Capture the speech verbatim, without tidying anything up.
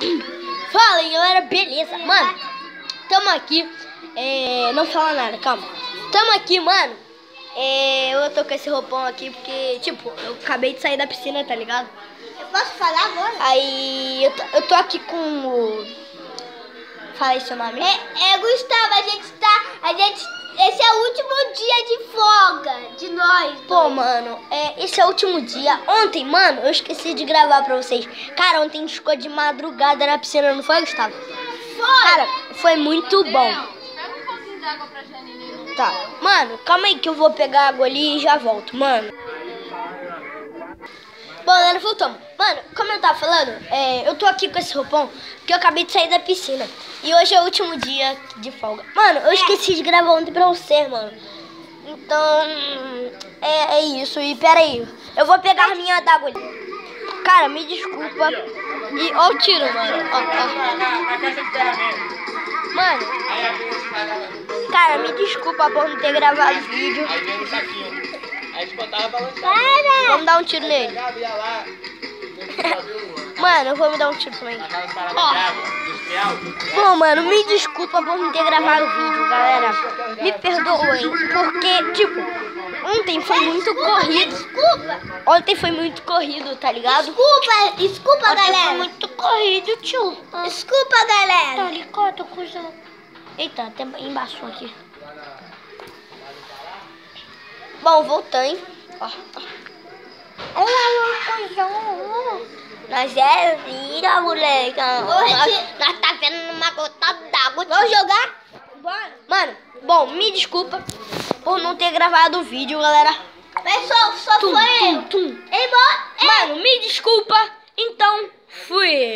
Fala aí, galera, beleza? Mano, tamo aqui. É, não fala nada, calma. Tamo aqui, mano. É, eu tô com esse roupão aqui porque, tipo, eu acabei de sair da piscina, tá ligado? Eu posso falar agora? Aí eu tô, eu tô aqui com o... Fala aí seu nome. É, é Gustavo, a gente tá. A gente. Esse é o último dia de folga de nós. Pô, dois. mano, é, esse é o último dia. Ontem, mano, eu esqueci de gravar pra vocês. Cara, ontem a gente ficou de madrugada na piscina, não foi, Gustavo? Foi! Cara, foi muito bom. Pega um pouquinho d'água pra Janine. Tá, mano, calma aí que eu vou pegar água ali e já volto, mano. Bom, galera, voltamos. Mano, como eu tava falando, é, eu tô aqui com esse roupão que eu acabei de sair da piscina. E hoje é o último dia de folga. Mano, eu esqueci de gravar ontem pra você, mano. Então, é, é isso. E pera aí, eu vou pegar a minha d'água ali. Cara, me desculpa. E ó o tiro, mano. Ó, ó. Mano, cara, me desculpa por não ter gravado o vídeo. Aí vem no saquinho. Aí a gente botava pra lançar. Para! Vamos dar um tiro nele. Ia lá. Mano, eu vou me dar um tiro também. Aquelas paradas de água, industrial. Bom, mano, me desculpa por não ter gravado o vídeo, galera. Me perdoem, porque, tipo, ontem foi muito corrido. Desculpa! Ontem foi muito corrido, tá ligado? Desculpa, desculpa, Ontem foi galera! muito corrido, tio. Desculpa, Tá galera! ligado, cuzão? Eita, até embaixou aqui. Bom, voltando, hein? Ó, ó. Nós é vida, moleque. Nós, nós tá vendo uma gota d'água. Vamos jogar? Bora. Mano, bom, me desculpa por não ter gravado o vídeo, galera. Mas só, só Tum, foi tum, eu. tum. Ei, bora! Mano, me desculpa. Então, fui.